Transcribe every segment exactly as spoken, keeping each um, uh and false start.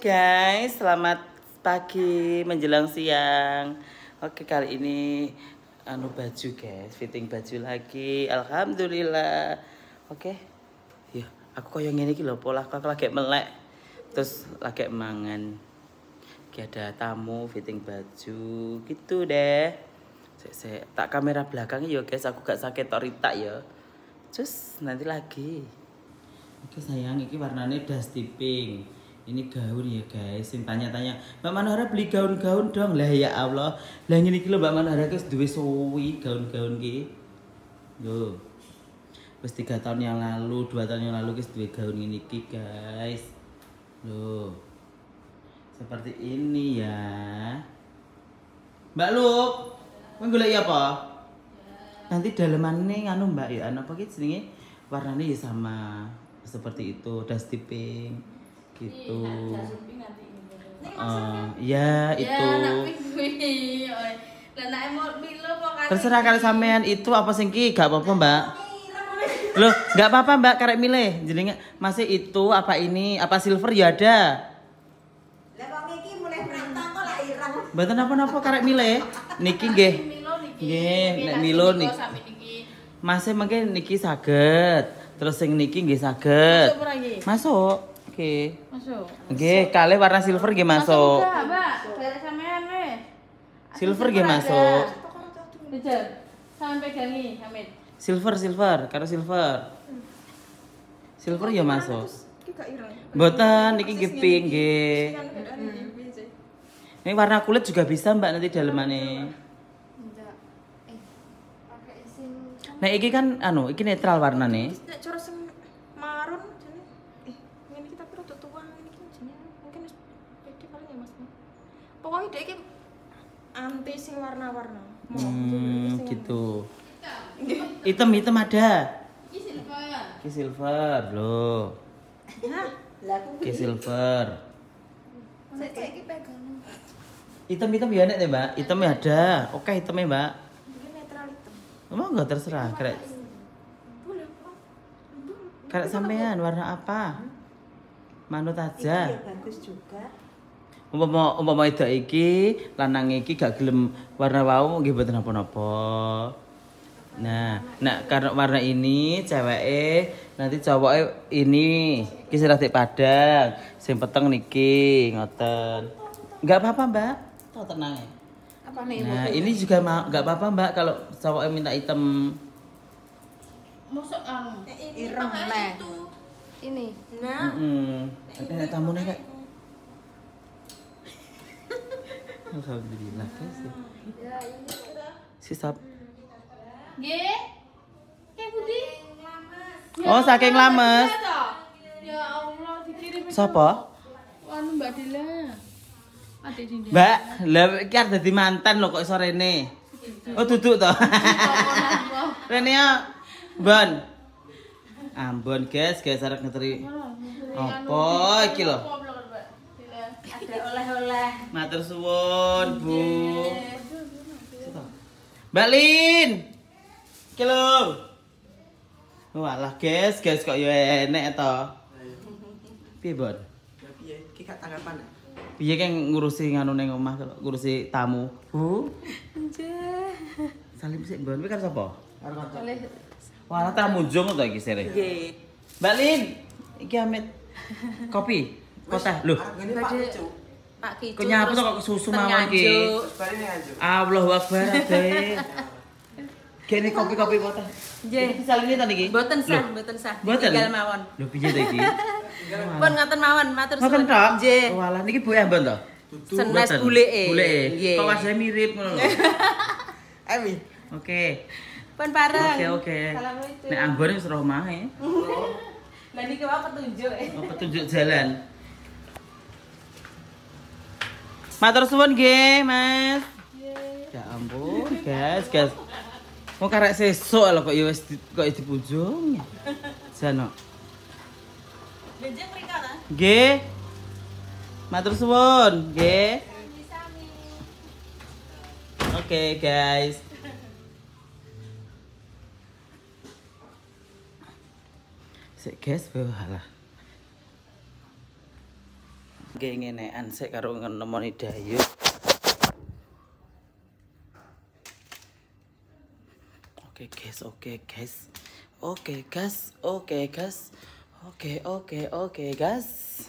guys, selamat pagi menjelang siang. Oke, kali ini anu baju guys, fitting baju lagi. Alhamdulillah. Oke. Ya, aku koyo ngene iki lho, pola aku lagi melek. Terus lagi mangan. Iki ada tamu fitting baju gitu deh. Sek sek tak kamera belakang ya guys, aku gak sakit torita ya. Terus nanti lagi. Oke sayang, ini warnanya dusty pink. Ini gaun ya guys. Yang tanya-tanya, Mbak Manohara beli gaun-gaun dong. Lah ya Allah. Lah ini kilo Mbak Manohara guys duwe suwi gaun-gaun ki. Loh. Pas tiga tahun yang lalu, dua tahun yang lalu guys duwe gaun ini ki guys. Loh. Seperti ini ya. Mbak Luk, kowe golek apa? Nanti dalemannya nganu Mbak ya, anu apa ki jenenge? Warnanya ya sama seperti itu, dusty pink gitu. Uh, ya itu. Terserah kalau sampean itu apa sing ki, gak apa-apa Mbak. Loh, gak apa-apa Mbak, karek milih. Jadi masih itu apa ini, apa silver ya ada. Lah kok iki mulai berantang kok lak ireng. Mboten napa-napa karek milih. Niki nggih. Nggih, nek Milo niki. Masih mungkin niki saged. Terus sing niki nggih saged. Masuk. Oke. Masuk. Nggih, kalih warna silver nggih masuk. Masuk, Mbak. Derek sampean wis. Silver nggih masuk. Betul. Sampean pegangi, Hamid. Silver, silver, karo silver. Silver ya masuk. Iki gak ireng. Mboten, niki nggih pink nggih. Ini warna kulit juga bisa Mbak nanti dalemane. Enggak. Eh, pakai sing Nah, iki kan anu, iki netral warnane. nek cara sing marun jane eh ngene iki tapi rada tua ngene iki jenenge mungkin wis pede paling ya Mas. Pokoknya dhek iki anti sing warna-warna. Hmm, gitu. Hitam-hitam ada. Iki silver. Iki silver, loh. Hah? Lah aku Iki silver. saya iki pegang. Hitam-hitam ya nek Mbak. Hitamnya ada. Oke, hitamnya Mbak. Iki netral hitam. Emang enggak terserah, karek. Boleh kok. Karek sampean warna apa? Manut aja. Iya bagus juga. Umpama umpama itu iki, lanang iki gak gelem warna wau nggih mboten napa-napa. Nah, nah karena warna ini ceweke nanti cowoknya ini iki siratik padang, sing peteng niki ngoten. Enggak apa-apa, Mbak. Tok tenang ya. Apa nih? Nah, ini juga enggak apa-apa, Mbak, kalau cowoknya minta hitam. Masuk anu. Ireng neh. Ini. Nah. Heeh. Ada tamu nih, Kak. Alhamdulillah, guys. Ya, ini Sisap. Nggih. Kayak Budi. Oh, saking lames. Ya Allah, dikirim. Sapa? Anu Mbak Dila. Adik Dinda. Mbak, lah iki arep dadi mantan lho kok iso rene. Oh, duduk to. Rene ya. Bon. Ambon, guys, guys arep ngeteri. Apa iki lho? ada oleh-oleh. Matur suwun, Bu. Mbak Lin. Iki lho. Walah, guys, guys kok yo enek to. Piye, Bon? Ya piye? Ki gak tanggapan. Piye keng ngurusi nganu ning omah ngurusi tamu? Bu. Nggih. Salim sik, Bon. Kuwi kan sapa? Karo kanca. Oleh. Walah tamu jong to iki sere. Nggih. Mbak Lin, iki Amit. Kopi. Kota. Loh, Ngene Pak Kicu. Pak Kicu. kok nyapu to kok susu mawon iki. Bari ning Anjuk. Allahu Akbar ade. Kene kopi-kopi kota. Nggih. Iki saline ta niki? Mboten sah, Loh, mboten sah. mboten? Tinggal mawon. Lho piye to iki? Pun ngaten mawon, matur Ngoten suwun. tok? Nggih. Walah niki Bu Ambon to? Senes Mboten. buleke. Buleke. Nggih. Kok wajahnya mirip ngono lho. Emi. Oke. Pun bareng. Oke oke. Assalamualaikum. Nek Ambon wis roh mahe. Lah niki wae petunjuk. Oh, petunjuk jalan. Matur suwun nggih, Mas. Ya ampun, guys, guys. Mau karek sesuk lho kok ya wis di- kok wis dipujung. Jano. Benjing mriko ta? Nggih. Matur suwun, nggih. Oke, guys. Sik guys, walah. Nggih ngenekan sik karo nemoni Dayu. Oke guys, oke guys. Oke guys, oke guys. Oke, oke, oke guys.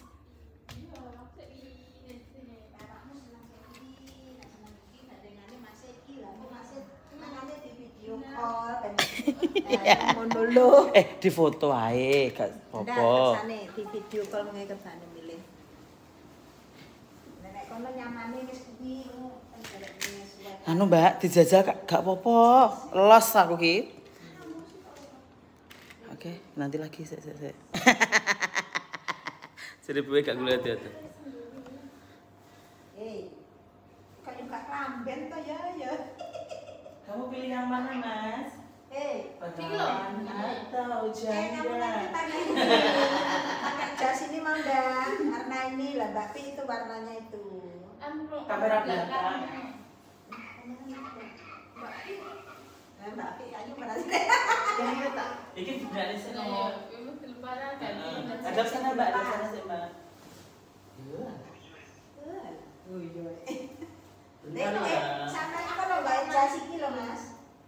Eh, di foto ae, gak apa-apa. Kersane di video call ngene kersane milih. Nek kono nyamane wis kuwi Anu Mbak, dijajal gak gak apa-apa. Los aku ki. Oke, nanti lagi sik sik sik. Seribu gak ngeliat ya tuh. Eh. Kok juga lamben to ya ya. Kamu pilih yang mana, Mas? Eh, Pegangan atau eh kamu janda? nanti tanya ini. Pakai jas ini mau ndak? Warna ini lah, Mbak Pi itu warnanya itu. Kamera belakang. Nah, Mbak Pi ayo merasa. Yang ini tak. Iki sebenarnya sih no. Ada sana Mbak, ada sana sih Mbak. Oh iya. Nek eh sampai apa lo gawe jas iki lho, Mas?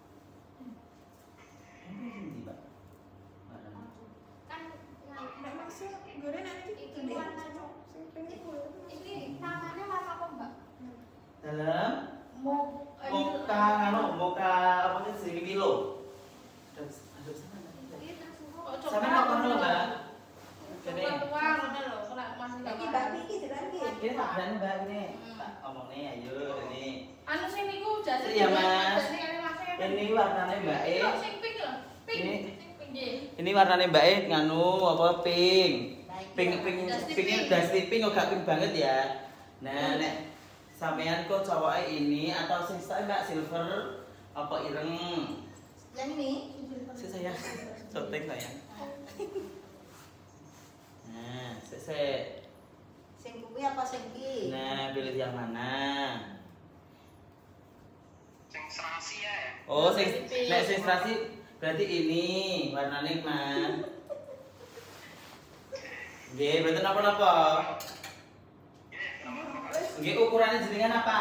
Kan nggak masuk goreng nanti itu warna ini tangannya warna apa Mbak? Dalam Mau moka anu moka apa sih sini Milo. Ada ada sana. Sama nggak pernah Mbak. Jadi tuang ada loh, kalau masih Iki Mbak Pi iki jalan iki. ini tak berani Mbak ini. Tak ngomong nih, ayo ini. anu sing niku jasa Iya, Mas. ini Ini warnanya Mbak E. sing pink lho, pink. Ini. Sing pink nggih. Ini warnanya Mbak E nganu apa pink. Pink pink Dusty pink pink. dusty pink kok gak pink banget ya. Nah, nek sampean kok cowoknya ini atau sing style Mbak silver apa ireng? Yang ini. Si sayang, syuting sayang. Nah, sese. Sing kuwi apa sing iki? Nah, pilih yang mana? Sing serasi ya. Oh, sing nek sing serasi berarti ini warnanya Mas. Nggih, mboten napa-napa. Nggih, ukurannya jenengan apa?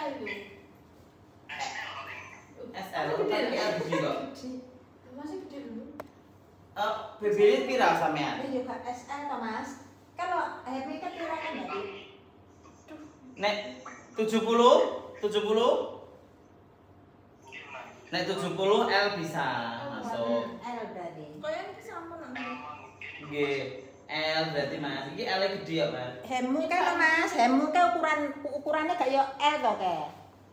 S L. Gede kok. Masih gede dulu. Eh, B B ini pira sampean? Ini juga S L toh, Mas. Kalau Happy kan kira kan Mbak Pi? Nek tujuh puluh, tujuh puluh. Nek tujuh puluh L bisa masuk. L berarti. Kayak ini sama nanti. Nggih, L berarti Mas. Iki L gede ya, Mas. Hemmu kae lho, Mas. Hemmu kae ukuran ukurannya kayak L to kae.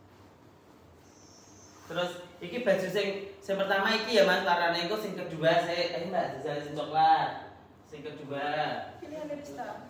Terus iki baju sing sing pertama iki ya Mas, warnane iku sing kedua sik. Eh Mbak, jajal sing coklat. Sing kedua. Pilihan dari Star.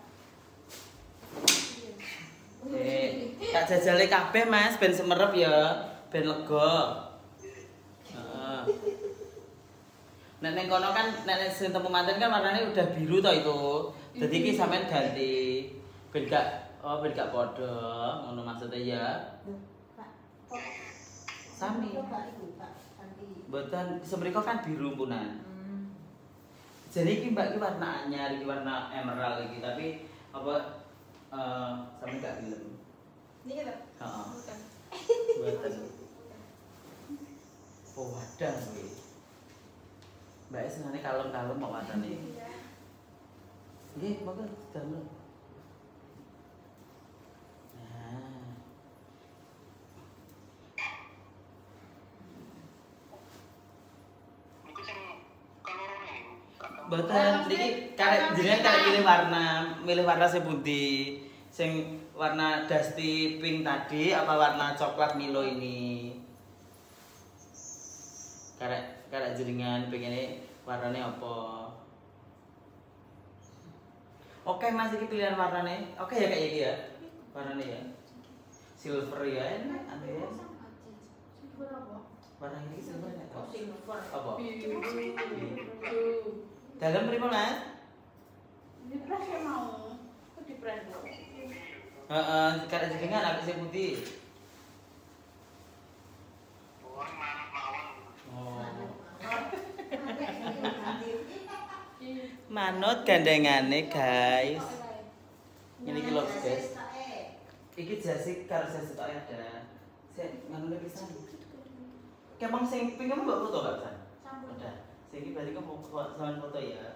Eh, tak jajale kabeh Mas, ben semerep ya, ben lega. Heeh. Nek ning kono kan nek sing temu manten kan warnane udah biru to itu. Dadi iki sampean ganti ben gak oh ben gak padha, ngono maksudnya ya. Pak. Sami. Coba iku, Pak. Ganti. Mboten semriko kan biru punan. Hmm. Jadi iki Mbak iki warna anyar, iki warna emerald iki, tapi apa eh sampe gak film. Ini kita. Heeh. Bukan. Mboten. Oh, wadah kuwi. Mbak senane kalem-kalem kok warnane. Nggih, monggo damel. Nah. Niku sing keloro nih. Mboten niki karek jenengan karek milih warna, milih warna sing pundi? Sing warna dusty pink tadi apa warna coklat Milo ini? Karek karek jenengan pengen warnane apa? Oke Mas, iki pilihan warnane. Oke ya kayak gini ya. Warnane ya. Silver ya, enak anu ya. Silver apa? Warna ini silver ya. Oh, silver. Apa? Biru. Dalam primo Mas? Di press ya mau. Kok di press dong? Heeh, karek jenengan apik sing putih. Oh, manut mawon. Oh. Ganti. Manut gandengane, guys. Ini iki lho, guys. Iki jasik karo jasik tok ada. Sik ngono pisan. Kemang sing ping kamu mbok foto gak San? Udah. Sing iki berarti kamu sampean foto ya.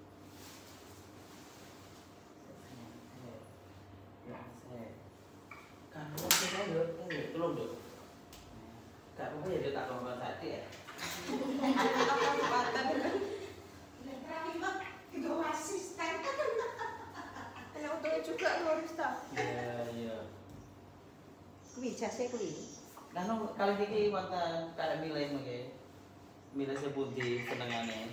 Ya, sik. Kan foto yo, yo tolong dong. Gak apa-apa ya dia tak kongkon tadi ya. Tiga asisten. Ada untungnya juga lu harus tahu. Iya, iya. Kuwi jase kuwi. Nah, kali ini wonten karek milih mengke. Milih sepundi senengane.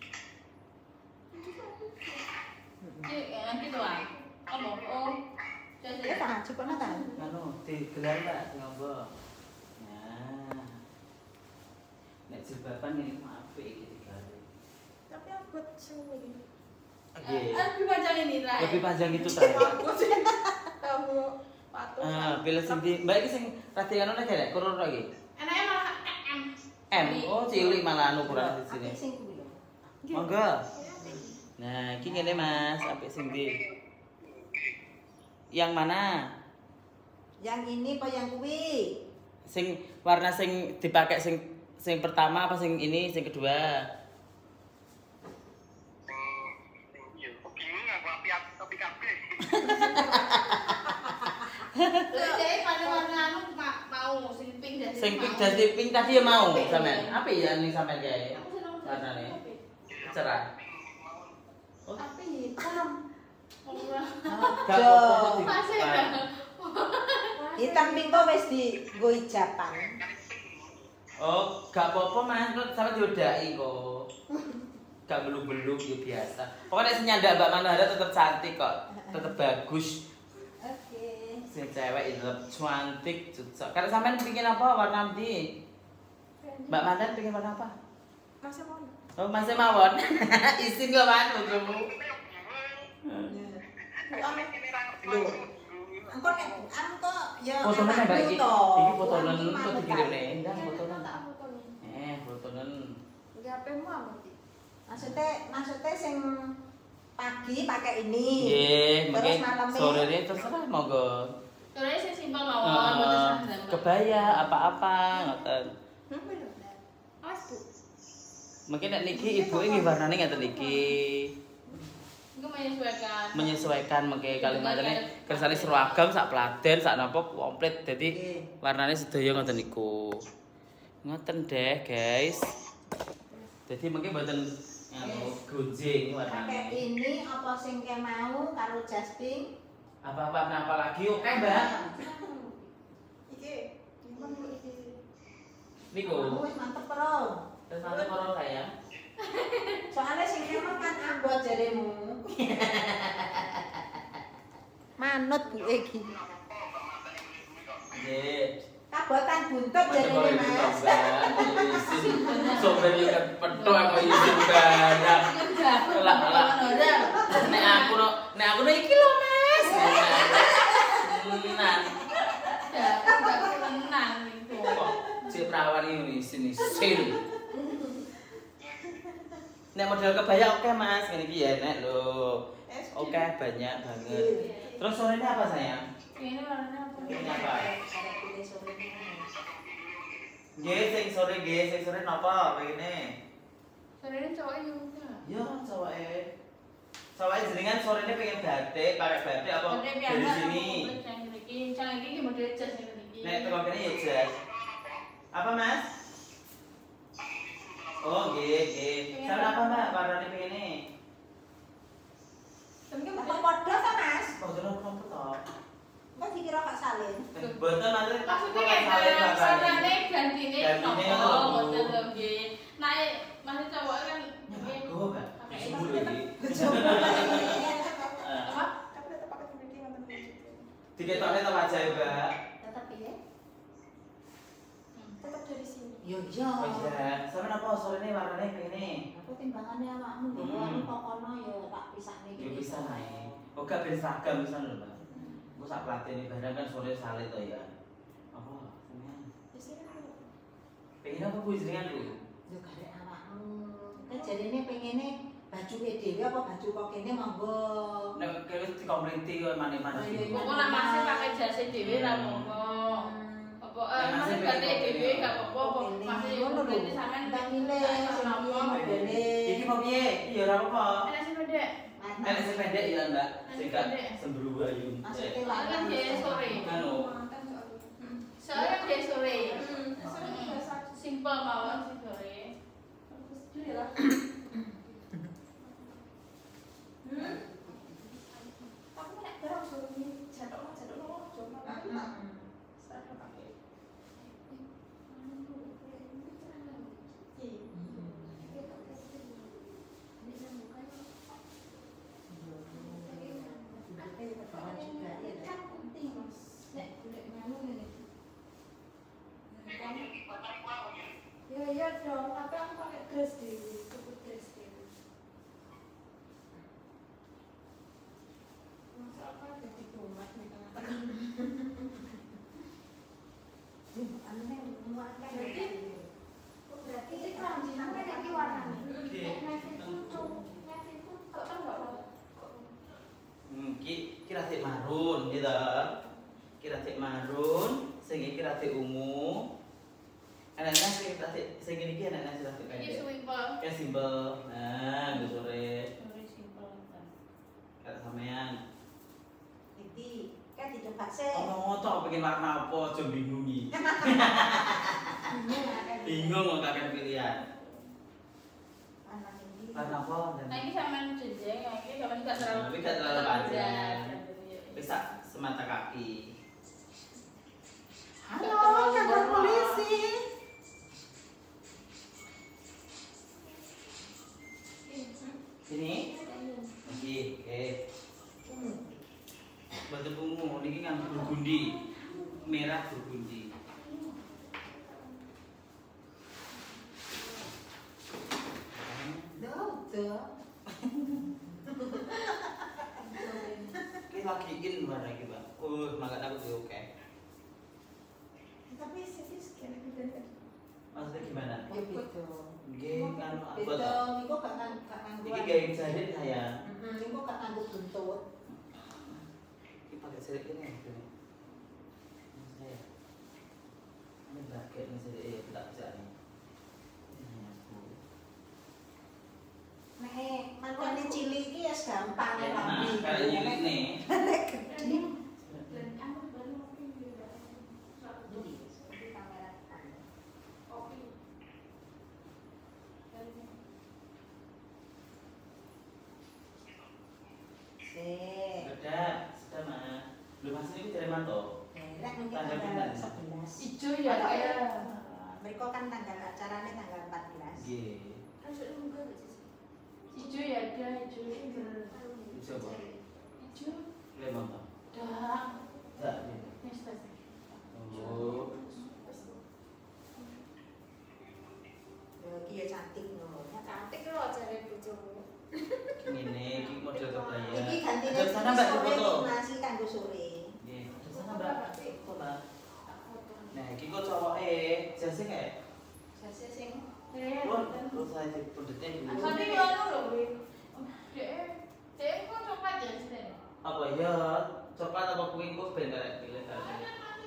Cik, nanti tuh ah. Apa? Oh. Ya Cek. tak cukup nata. Anu, digelar Pak ngombo. Nah. Nek jilbaban ini apik iki digawe. Tapi aku sing ini. Oke. Lebih panjang ini lah. Lebih panjang itu tadi. Aku sih tahu patuh. Ah, pilih sing di. Mbak iki sing rada anu nek gak kurang lagi. Enaknya malah M. M. Oh, cilik malah anu ukuran di sini. Apik sing kuwi lho. Monggo. Nah, iki ngene Mas, apik sing di. Yang mana? Yang ini apa yang kuwi? Sing warna sing dipakai sing sing pertama apa sing ini sing kedua? Iya, kok bingung aku api api kabeh. Jadi pada warna anu ma- mau sing pink dan Sing pink mau. dan pink tadi ya mau sampean. Apa ya ning sampean kae? Aku seneng Warnane. Cerah. Oh, Tapi hitam. Ora. gak apa-apa di Masih depan. dah. Hitam pink kok wis di nggo hijaban. Oh, gak apa-apa Mas, kok sampe diodai kok. Gak belum-belum ya biasa. Pokoknya sing nyandak Mbak Manara tetep cantik kok. Tetep bagus. Oke. Sing cewek itu cantik, cocok. Kalau sampean pengin apa warna ndi? Mbak Mandan pengin warna apa? Masih mau. Oh, masih mawon. Isin lho Mas, bojomu. Lho. Engko nek anu kok ya Fotonya enak Mbak iki. to. Iki fotonen Iki kok manut dikirimne. kan. Ndang fotonen. Tak foto nih. Eh, fotonen. Di H P-mu apa sih? Maksudnya maksudnya sing pagi pakai ini. Nggih, Terus mungkin malamnya sore ini terserah monggo. Soalnya sing simpel mawon, Eh, mboten seragam. kebaya apa-apa ngoten. Hmm, bener. Awas, Bu. Mungkin nek niki ibu ini warnane ngeten iki. Iku menyesuaikan. Menyesuaikan mengke kalimatane kersane seragam sak pladen sak napa komplit dadi Nggih. warnane sedaya ngoten niku. Ngoten deh, guys. Jadi mungkin mboten anu gunjing Pakai warnane. ini apa sing ke mau karo jas pink? Apa-apa apa lagi oke, Mbak? Iki. Gimana Bu iki? Niku. Kamu wis mantep pro. Terus nanti karo sayang. Soalnya sing emang kan anggot jaremu. Manut Bu iki. Nggih. Kabotan buntut jarene Mas. Sampai iki petok aku izin banyak. Enggak. Lah, lah. Ora. Nek aku no, nek aku no iki lho, Mas. Tenan. Ya, enggak tenang itu. Kok si perawan ini sini sil. Nek model kebaya oke Mas, ngene iki ya nek lho. Oke banyak banget. Terus sore ini apa sayang? Ini warnanya apa? Ini apa? Ada pilih sore ini. Nggih, sing sore nggih, sing sore napa pengen? Sore ini cowok juga. Yo, cowoke. Cowoke jenengan sore ini pengen batik, pakai batik apa dari sini? Ini yang ini model jas ini. Nek teko kene ya jas. Apa Mas? Oh, nggih, nggih. Sampe apa Mbak? Warnane pengen e? Tapi kan Apa padha ta Mas? Padahal apa to? Kok dikira gak salin? Boten maksudnya Maksudnya kok kayak saleh dalam bakal. sarane gantine Gantine nopo, ngono lho. model lho nggih. Naik masih cowok kan nggih. Nyago, Mbak. Pakai Sumur ini. iki. Eh, Apa? tapi tetap pakai video nonton video. Diketokne to ajae, Mbak. Tetep piye? Tetap dari sini. Yo yo. Oh iya, sampe napa sore ini warnane pengen e? Aku timbangane awakmu lho, Hmm. anu kokono yo tak pisahne Ya bisa naik. Oh gak ben seragam pisan lho, Mbak. Engko sak platene barang kan sore sale to ya. Apa? Sampeyan Di sini aku. pengen apa Bu jenengan Bu? Yo garek awakmu. Kan jarine pengene baju dhewe apa baju kok kene monggo. Nek kowe dikompleti kok mani-mani. Pokoknya nak masih pakai jas dewe ra apa-apa. Apa eh masih ganti dewe gak apa-apa. Masih kompleti sampean tak milih sing piye modele. Iki mau piye? Iya ora apa. Enak sih pendek. Enak sing pendek ya, Mbak. Sing gak semburu ayu. Maksudnya Kan warna dia sore. Anu. Soalnya dia sore. Simple mawon sih sore. Hmm? Aku nek barang suruh ini jatuh jatuh lo coba kan. Saya pakai. Ya iya dong, tapi aku pakai dress dewi, cukup dress dewi. Masa apa jadi tomat nih tengah-tengah? anu nek muat kan. Berarti ini keranjinan kan ini warnanya. Oke. Navy putih, navy putih, kok kan nggak apa? Hmm, ki kira sik marun gitu. Kira sik marun, sing iki kira sik ungu. Anaknya sing kira sik sing iki anaknya kira sik Ini pendek. simple. Ya simpel. Nah, nggo sore. Sore simple kan. Kayak sampean. Iki kan dicoba sih. Oh, tok pengen warna apa aja bingungi. Bingung kok kakek pilihan. Warna ini. Warna apa? Nah ini sampean jenjeng, yang ini sampean enggak terlalu Tapi gak terlalu panjang. Bisa semata kaki. Halo, kantor polisi. Sini. Iki, oke. Batu ungu, niki kan burgundi. Merah burgundi. Duh, duh. Ki lagi in warna iki, Bang. Uh, mangkat aku tuh oke. Tapi sih sekian gitu. Maksudnya gimana? Ya beda. Nggih, kan apa Beda to? niku gak kan- gak nganggo. Iki gawe jahit saya. Heeh, niku gak nganggo buntut. Iki pakai sirik ini gitu. Saya. Ini pakai ini sirik ya, tak bisa nih. Ini aku. Nek mantene cilik iki ya gampang Ya, nek nah, rapi. kayak gini nih. Nek gede. Dan aku baru mau pindah. Jadi, seperti kamera depan. Kopi. Sik. Sudah, sudah mah. Lu masih ini dari mana toh? Nek mungkin Tanggal tanggal pindah. sebelas. Ijo ya ya. Mereka kan tanggal acaranya tanggal empat belas. Nggih. Kan sudah muka gak sih? Ijo ya dia ijo. Bisa apa? Ijo. Lemon toh. Dah. Enggak. iya. Wis tes. Oh. Ya iki ya cantik lho. Ya cantik loh cari bojomu. Ini iki model kebaya. Iki gantine Dari sana Mbak sore foto. iki masih kanggo sore. Nggih, dari sana Mbak. Foto Mbak. Nah, iki kok cowoke jase kayak Sase sing Eh. Lur, lu saya di pundetnya dulu. Asane yo anu lho kuwi. Dek, dek kok coklat ya sih. Apa ya? Coklat apa kuing kok ben karek pilih karek.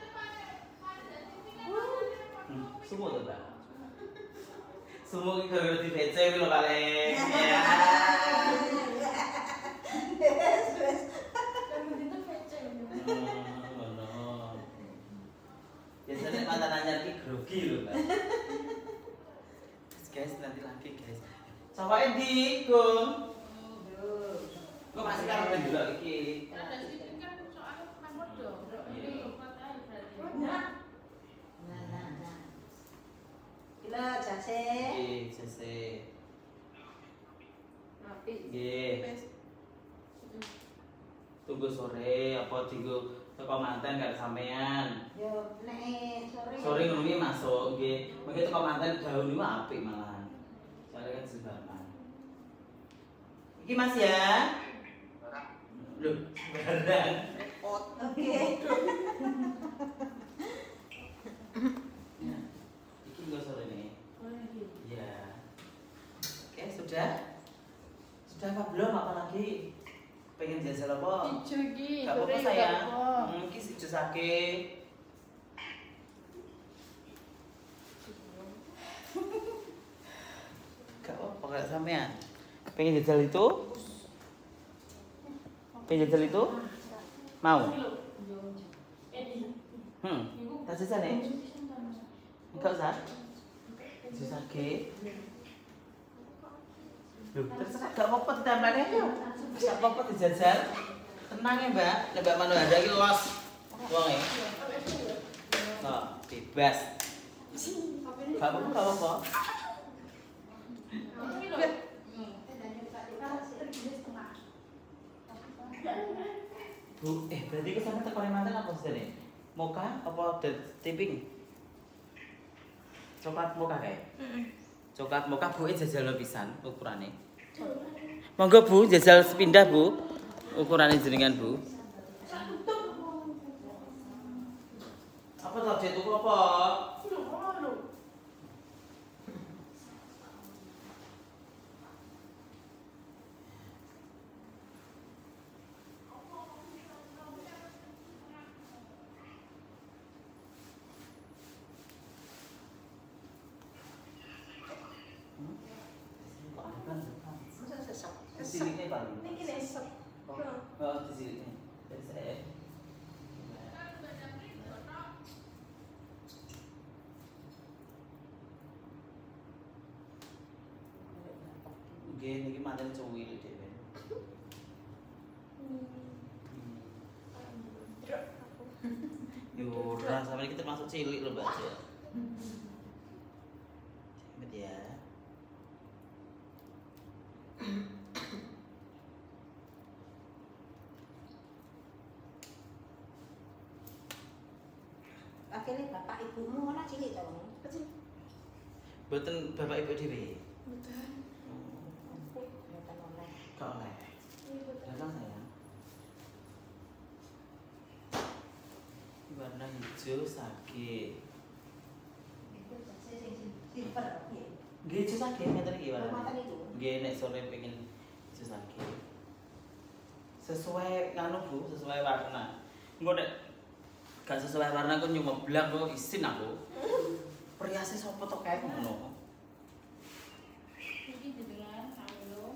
Hmm, semua tuh, Mbak. Semua iki gara-gara di B C kuwi lho paling. Ya. Wes wes. Dan begitu kece. Hmm, ngono. Biasanya mantan anyar ki grogi lho, Mbak. Guys, nanti lagi, guys. Cobain di, Gung. Kok masih karo ben delok iki? Ada sih kan soalnya kan bodoh. Ini coklat aja berarti. Nah, Nah nah nah. Gila jase. Nggih, jase. Rapi. Nggih. Tunggu sore apa dienggo teko manten karo sampean. Yo nek sore. Sore ngono iki masuk nggih. Mengki teko manten daun niku apik malahan. Soalnya kan sembarangan. Iki Mas ya. Loh, barang. Repot. Oke. Ya. Iki enggak sore nih. Oh, iya. Iya. Oke, sudah. disusake. Gak apa gak sampean. Pengen jajal itu? Pengen jajal itu? Mau? Hmm, tak susah nih? Enggak usah? Susake. Loh, terserah gak apa-apa ditempelin aja. Gak apa-apa dijajal. Tenang ya mbak, mbak Manu ada lagi los. Wong ya. Nah, bebas. Gak apa-apa, gak apa-apa. Bu, eh berarti ke sana tekan mantan apa sih nih? Mocha apa tipping? Coklat mocha kayak? Coklat mocha bu, jajal lo pisan ukurannya. Monggo bu, jajal sepindah bu, ukurannya jenengan bu. Apa tadi itu apa? Disini paling. Ini kini esok. Oh, di sini. Dari saya. Nggih, niki manten cuwil dhewe. Yo, ora sampe kita masuk cilik lho, Mbak. Hebat ya. Akhirnya bapak ibumu mana cilik tau? Kecil. Mboten bapak ibu dhewe. Betul. Mboten oleh. Kok oleh? Datang sayang. Warna hijau sage. Itu sing silver piye? Nggih hijau sage ngeten iki warna. Ngoten itu. Nggih nek sore pengen hijau sage. Sesuai nganu Bu, sesuai warna. Engko nek gak sesuai warna aku nyuma blak kok isin aku. Periase sapa to kae ngono. Iki jenengan halo.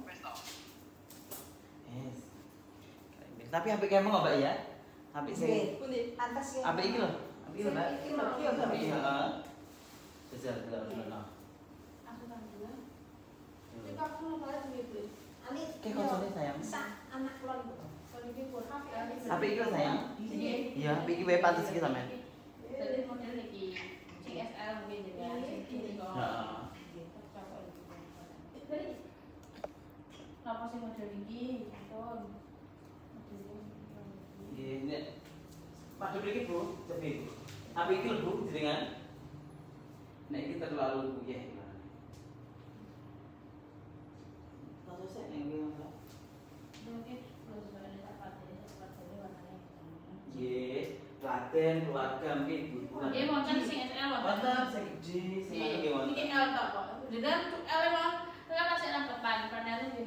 Yes. Tapi apik kemeng kok Mbak ya. Apik sing Nggih. Pundi? Pantes ya. apik iki lho. Apik lho Mbak. Iki lho, iki lho. Apik heeh. Jajal lho. Aku kan dua. Iki aku lu kare piye, Ali. Oke, konsole sayang. Sak anak kula niku. Kalau iki pun hak ya. Apik iki lho sayang. Iya, apik iki wae pantes iki sampean. Jadi model iki C S L mungkin jenengan iki kok. Heeh. Napa sing model iki? Kon. Nggih, nek Pak iki Bu, cepi. Apik iki lho Bu jenengan. Nek iki terlalu buyeh. Kalau saya nek iki Mbak. Mungkin terus ada apa jadi seperti warnanya. Nggih, Klaten keluarga mungkin ibu-ibuan. Nggih wonten sing S L wonten. Wonten sing gede, sing anu nggih wonten. Iki L tok kok. Jenengan L emang kan kasih rampetan panele nggih.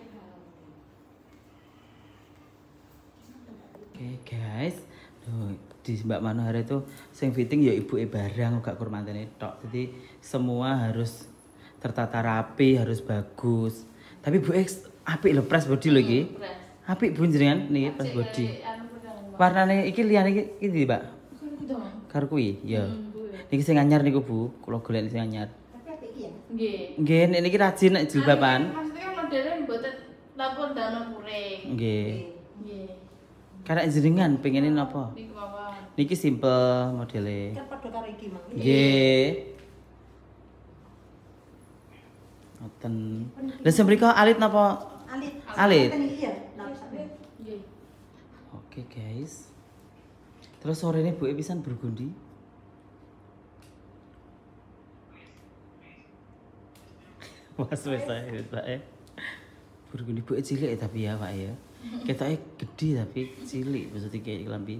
Oke guys, loh, di Mbak Manohara itu sing fitting ya ibu barang gak kurmantene tok. Jadi semua harus tertata rapi, harus bagus. Tapi Bu X apik lho press body lho iki. Apik Bu jenengan niki press body. Warnane iki liyane iki iki Mbak. Karo kuwi, ya. Niki sing anyar niku Bu, kula golek sing anyar. Tapi apik iki ya. Nggih. Nggih, nek niki rajin nek jilbaban. Maksudnya modelnya mboten lampun dana kuring. Nggih. Nggih. Karena jenengan pengenin apa? Niku mawon. Niki simple modele. Kan padha karo iki mang. Nggih. Ngoten. Lah semriko alit napa? Alit. Alit. Ngoten iki ya. Lah sampe. Nggih. Oke guys. Terus sore ini Bu E pisan Burgundi. Mas wis ae wis ae. Burgundi Bu E cilik ya tapi ya Pak ya. Ketoke gede tapi cilik maksudnya kayak klambi.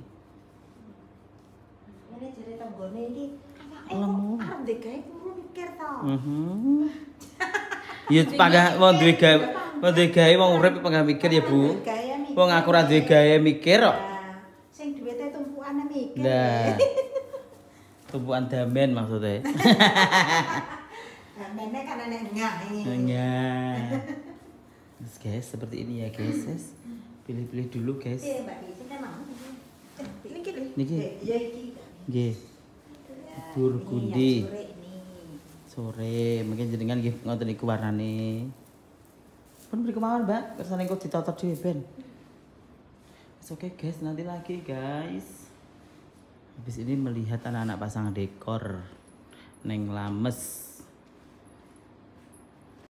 Ini jare tanggane iki awake Lemu. arep digawe kudu mikir to. Mhm. Ya panggah wong duwe gawe, wong duwe gawe wong urip panggah mikir ya Bu. Gaya mikir. Wong aku ora duwe gawe mikir kok. Nah, sing duwite tumpukane mikir. kan. Nah. Tumpuan damen maksudnya. Damennya kan ada ngah ini. Enggak. Terus guys, seperti ini ya guys. Guys. Pilih-pilih dulu guys. Iya, Mbak Desi kan mau. Ini gini. Niki. Iya iki. Nggih. Ya, Burgundi. ini yang sore ini. Sore, mungkin jenengan nggih ngoten niku warnane. Pun beri kemauan, Mbak. Kersane kok ditata dhewe ben. Wis oke guys, nanti lagi guys. Habis ini melihat anak-anak pasang dekor neng Lames.